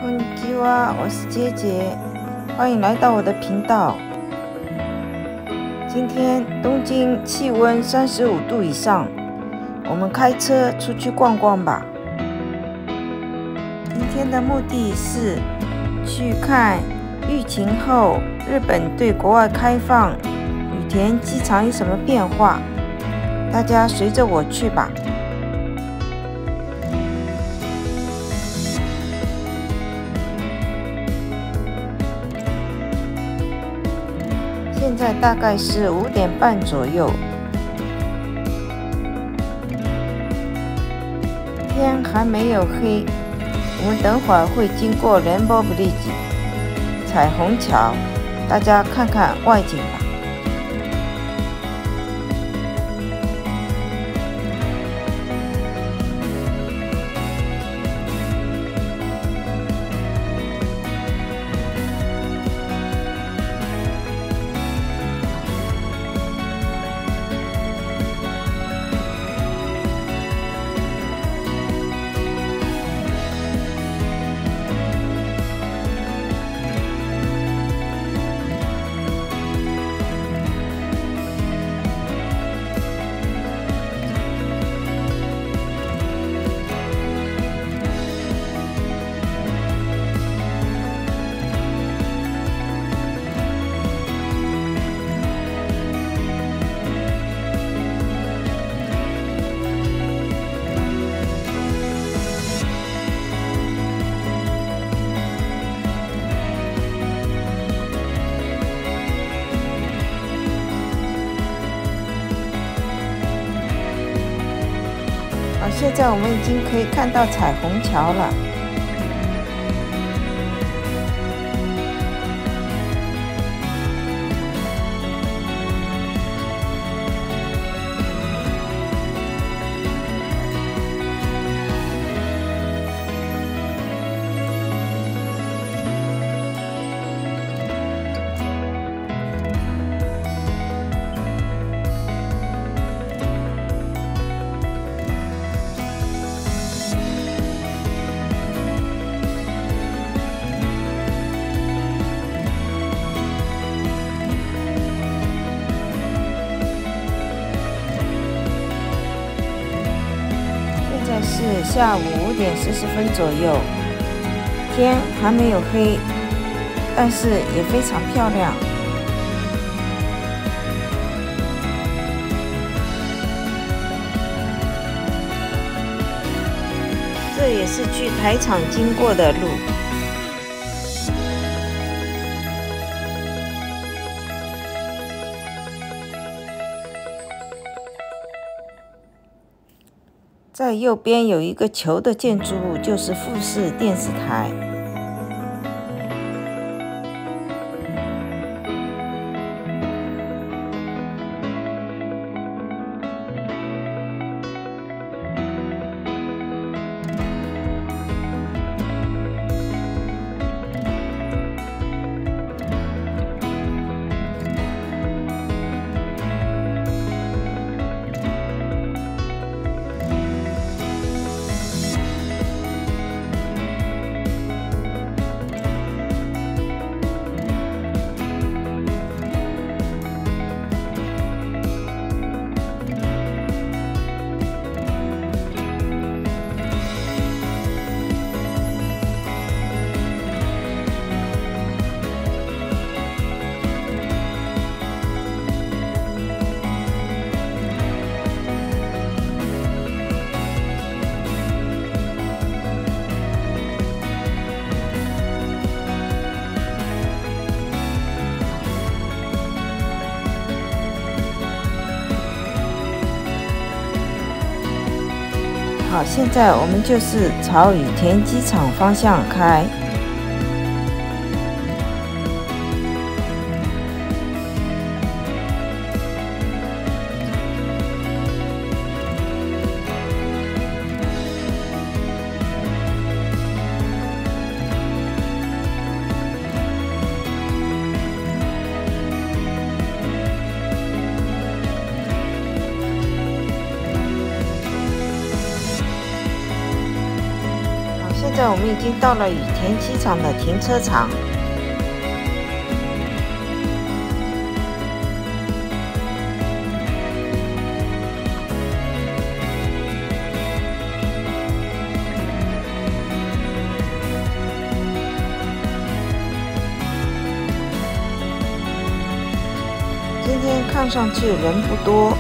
こんにちは，我是杰杰，欢迎来到我的频道。今天东京气温35度以上，我们开车出去逛逛吧。今天的目的是去看疫情后日本对国外开放，羽田机场有什么变化？大家随着我去吧。现在大概是5点半左右，天还没有黑。我们等会儿会经过 Rainbow Bridge 彩虹桥，大家看看外景吧。现在我们已经可以看到彩虹桥了。是下午5点40分左右，天还没有黑，但是也非常漂亮。这也是去台场经过的路。在右边有一个球的建筑物，就是富士电视台。好，现在我们就是朝羽田机场方向开。现在在我们已经到了羽田机场的停车场。今天看上去人不多。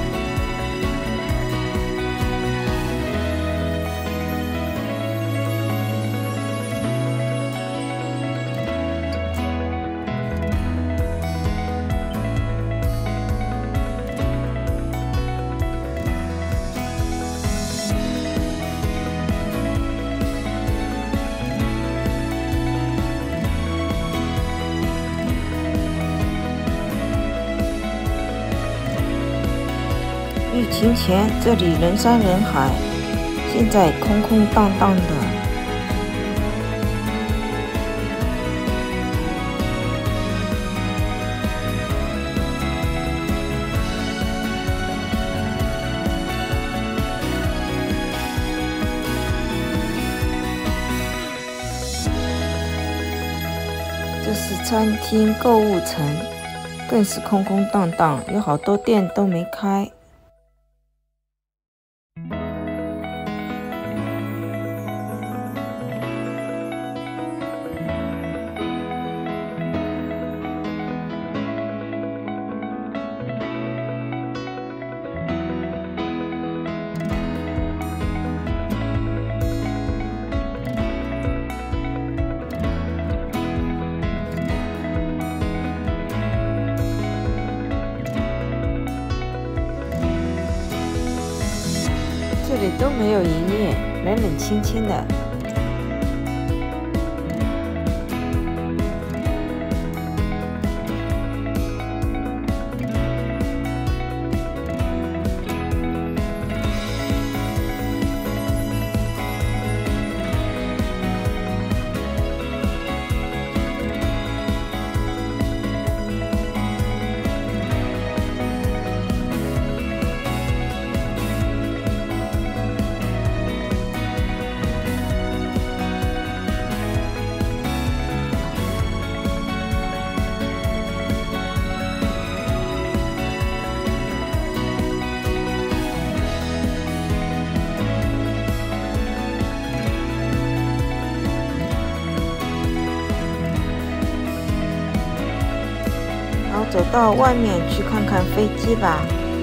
疫情前这里人山人海，现在空空荡荡的。这是餐厅购物城，更是空空荡荡，有好多店都没开。这里都没有营业，冷冷清清的。好，走到外面去看看飞机吧。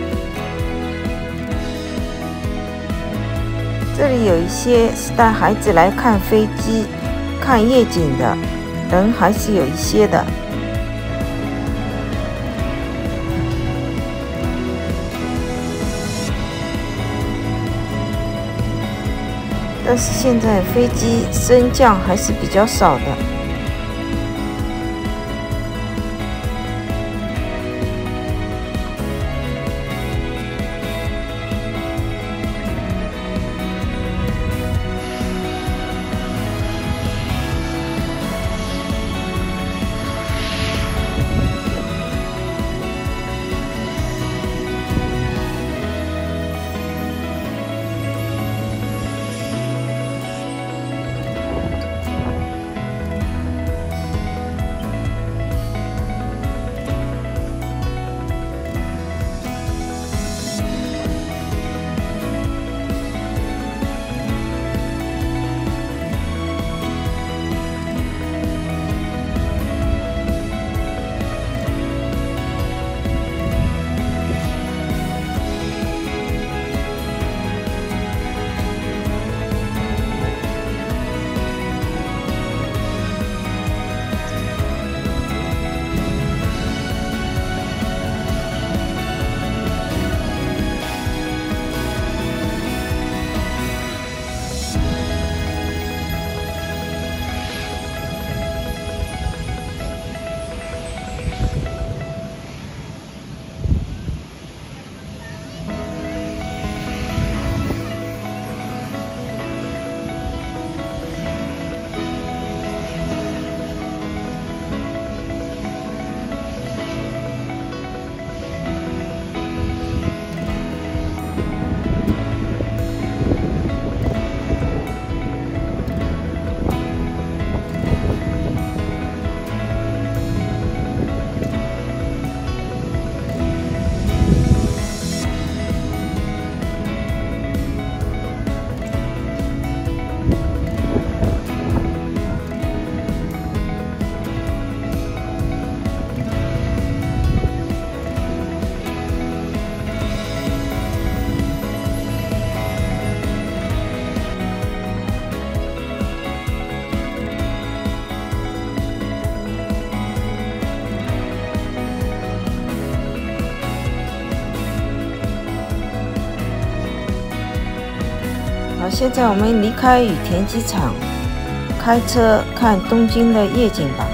这里有一些是带孩子来看飞机、看夜景的，人还是有一些的。但是现在飞机升降还是比较少的。 现在我们离开羽田机场，开车看东京的夜景吧。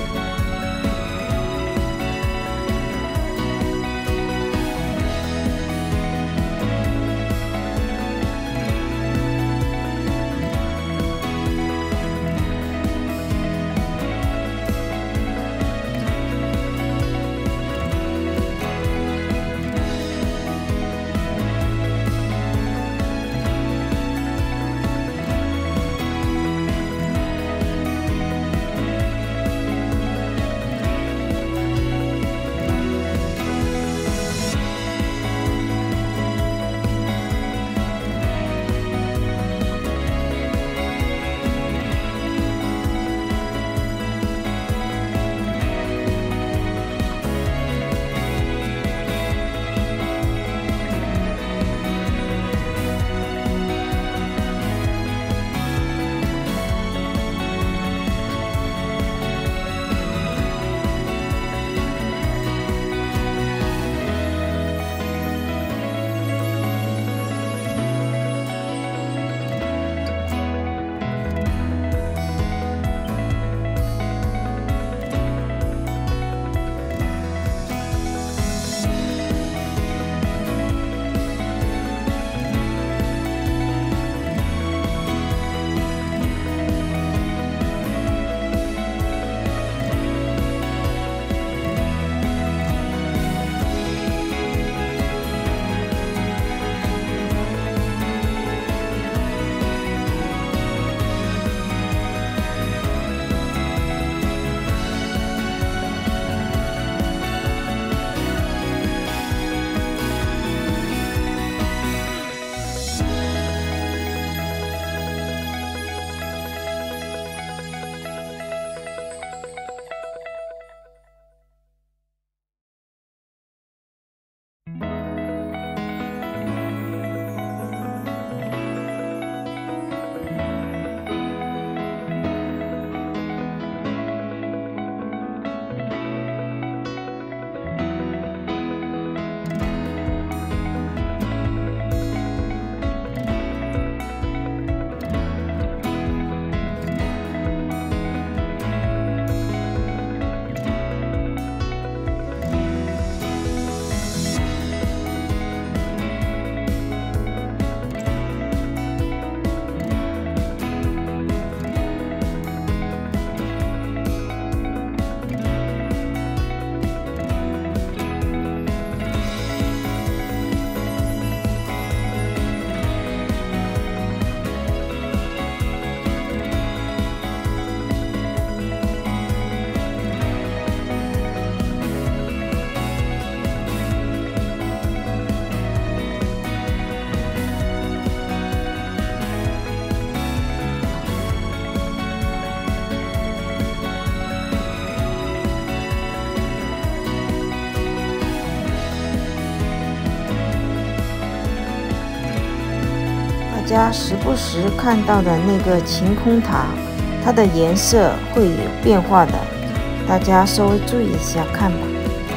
大家时不时看到的那个晴空塔，它的颜色会有变化的，大家稍微注意一下看吧。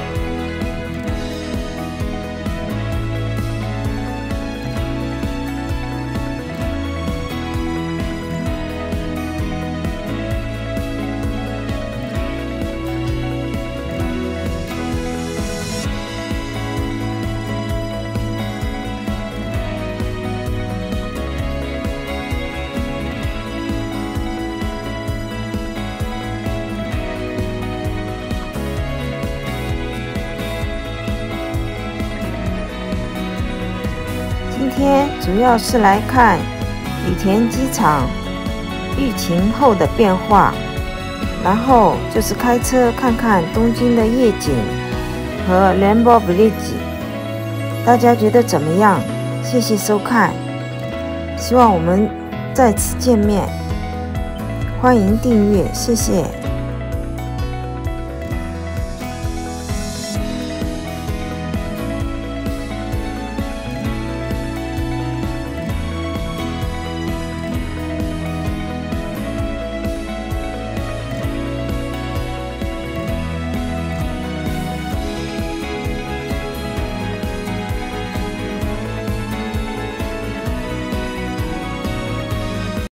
今天主要是来看羽田机场疫情后的变化，然后就是开车看看东京的夜景和 Rainbow Bridge。大家觉得怎么样？谢谢收看，希望我们再次见面，欢迎订阅，谢谢。